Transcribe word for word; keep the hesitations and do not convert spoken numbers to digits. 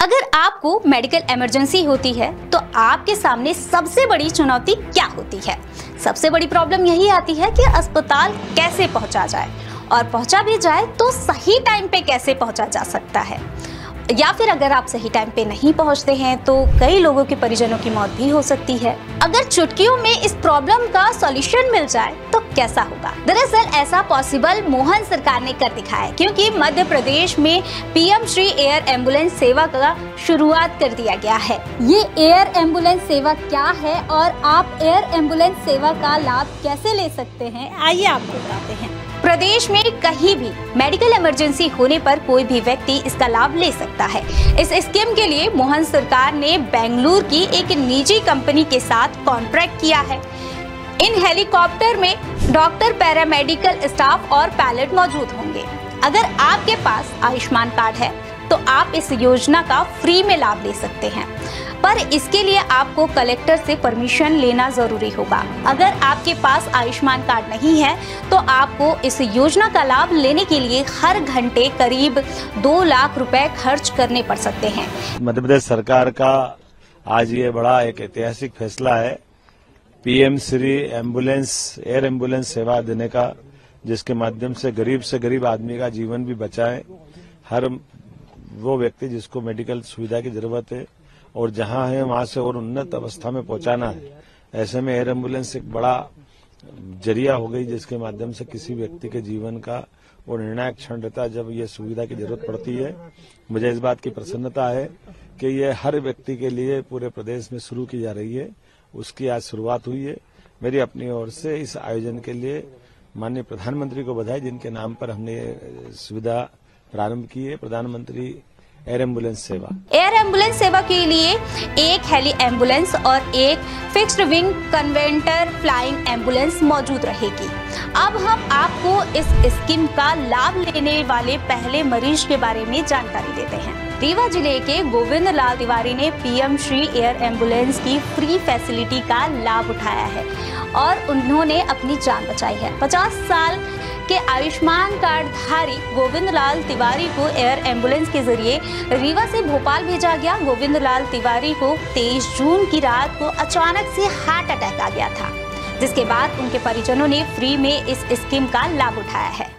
अगर आपको medical emergency होती है तो आपके सामने सबसे बड़ी चुनौती क्या होती है? सबसे बड़ी प्रॉब्लम यही आती है कि अस्पताल कैसे पहुंचा जाए, और पहुंचा भी जाए तो सही टाइम पे कैसे पहुंचा जा सकता है। या फिर अगर आप सही टाइम पे नहीं पहुंचते हैं तो कई लोगों के परिजनों की मौत भी हो सकती है। अगर चुटकियों में इस प्रॉब्लम का सॉल्यूशन मिल जाए तो कैसा होगा? दरअसल ऐसा पॉसिबल मोहन सरकार ने कर दिखाया, क्योंकि मध्य प्रदेश में पीएम श्री एयर एम्बुलेंस सेवा का शुरुआत कर दिया गया है। ये एयर एम्बुलेंस सेवा क्या है और आप एयर एम्बुलेंस सेवा का लाभ कैसे ले सकते हैं, आइए आपको बताते हैं। प्रदेश में कहीं भी मेडिकल इमरजेंसी होने पर कोई भी व्यक्ति इसका लाभ ले सकता है। इस स्कीम के लिए मोहन सरकार ने बेंगलुरु की एक निजी कंपनी के साथ कॉन्ट्रैक्ट किया है। इन हेलीकॉप्टर में डॉक्टर, पैरामेडिकल स्टाफ और पायलट मौजूद होंगे। अगर आपके पास आयुष्मान कार्ड है तो आप इस योजना का फ्री में लाभ ले सकते हैं, पर इसके लिए आपको कलेक्टर से परमिशन लेना जरूरी होगा। अगर आपके पास आयुष्मान कार्ड नहीं है तो आपको इस योजना का लाभ लेने के लिए हर घंटे करीब दो लाख रुपए खर्च करने पड़ सकते हैं। मध्य प्रदेश सरकार का आज ये बड़ा एक ऐतिहासिक फैसला है, PM Shri ambulance air ambulance सेवा देने का, जिसके माध्यम से गरीब से गरीब आदमी का जीवन भी बचाए। हर वो व्यक्ति जिसको मेडिकल सुविधा की जरूरत है और जहां है वहां से और उन्नत अवस्था में पहुंचाना है, ऐसे में एयर एम्बुलेंस एक बड़ा जरिया हो गई, जिसके माध्यम से किसी व्यक्ति के जीवन का वो निर्णायक क्षण रहता है जब ये सुविधा की जरूरत पड़ती है। मुझे इस बात की प्रसन्नता है कि ये हर व्यक्ति के लिए पूरे प्रदेश में शुरू की जा रही है। उसकी आज शुरुआत हुई है। मेरी अपनी ओर से इस आयोजन के लिए माननीय प्रधानमंत्री को बधाई, जिनके नाम पर हमने ये सुविधा प्रारंभ की है, प्रधानमंत्री एयर एम्बुलेंस सेवा। एयर एम्बुलेंस सेवा के लिए एक हेली एम्बुलेंस और एक fixed wing converter flying ambulance मौजूद रहेगी। अब हम आपको इस स्कीम का लाभ लेने वाले पहले मरीज के बारे में जानकारी देते हैं। रीवा जिले के गोविंद लाल तिवारी ने पीएम श्री एयर एम्बुलेंस की फ्री फैसिलिटी का लाभ उठाया है और उन्होंने अपनी जान बचाई है। पचास साल के आयुष्मान कार्ड धारी गोविंद लाल तिवारी को एयर एम्बुलेंस के जरिए रीवा से भोपाल भेजा गया। गोविंद लाल तिवारी को तेईस जून की रात को अचानक से हार्ट अटैक आ गया था, जिसके बाद उनके परिजनों ने फ्री में इस स्कीम का लाभ उठाया है।